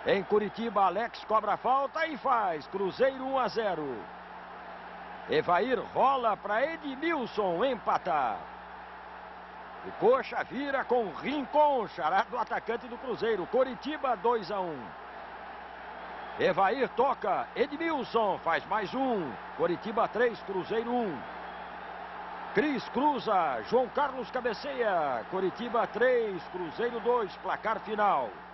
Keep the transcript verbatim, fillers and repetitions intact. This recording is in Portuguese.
Em Curitiba, Alex cobra falta e faz. Cruzeiro um a zero. Evair rola para Edmilson empatar. O Coxa vira com Rincon, xará do atacante do Cruzeiro. Curitiba dois a um. Evair toca, Edmilson faz mais um. Curitiba três, Cruzeiro um. Cris cruza, João Carlos cabeceia. Curitiba três, Cruzeiro dois, placar final.